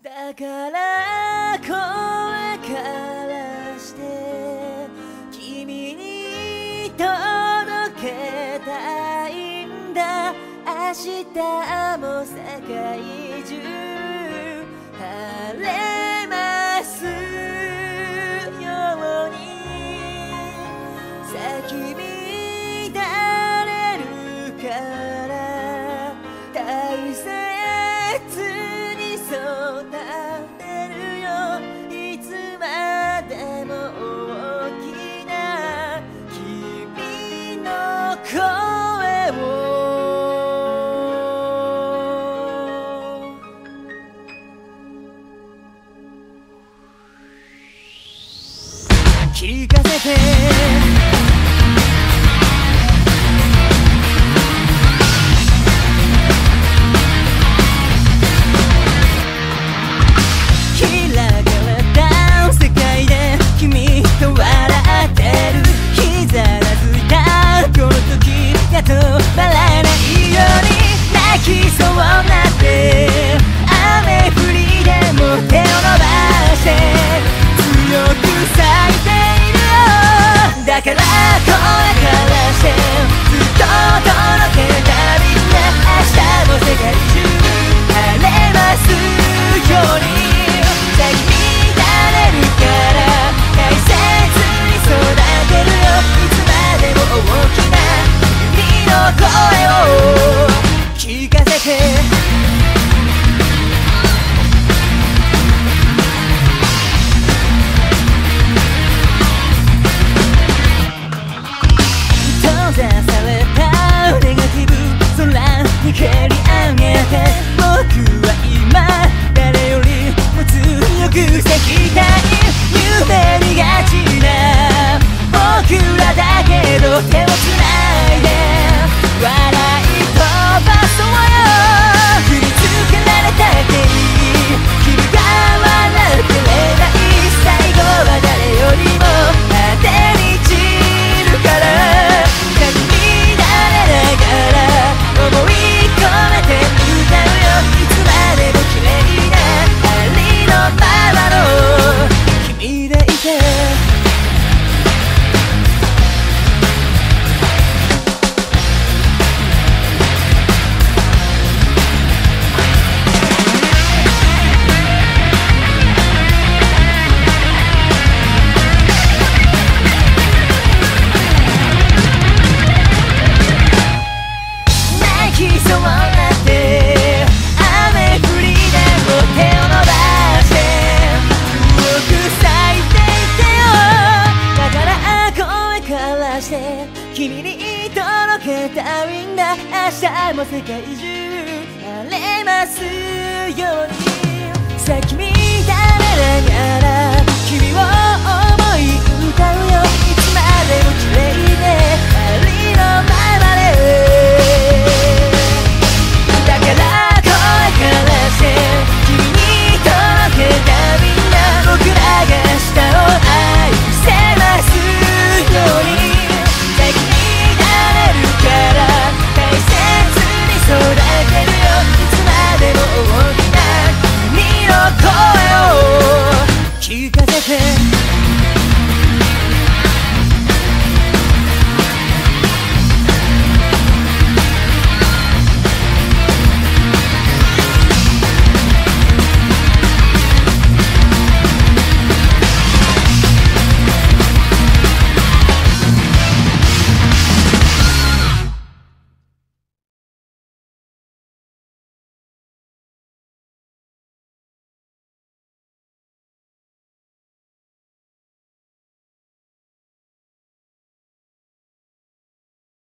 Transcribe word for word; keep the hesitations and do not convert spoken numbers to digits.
だから声からして君に届けたいんだ。明日も世界中晴れますように咲き乱れるから大切に育てるよ。いつまでも大きな君の声を聞かせてだから声からしてずっと届けたみんな。明日も世界中晴れますように咲き乱れるから大切に育てるよ。いつまでも大きな君の声を聞かせて蹴り上げて僕は今誰よりも強く咲きたい。夢見がちな僕らだけど手をつないで笑い飛ばそうよ。振り付けられたっていい君が笑ってればいい。最後は誰よりも果てに散るから咲き乱れながら思い込めて歌うよ。いつまでも綺麗なありのままの君でいて泣きそうなって雨降りでも手を伸ばして遠く咲いていてよ。だから声からして君に届けたいんだ。明日も世界中晴れますように咲き乱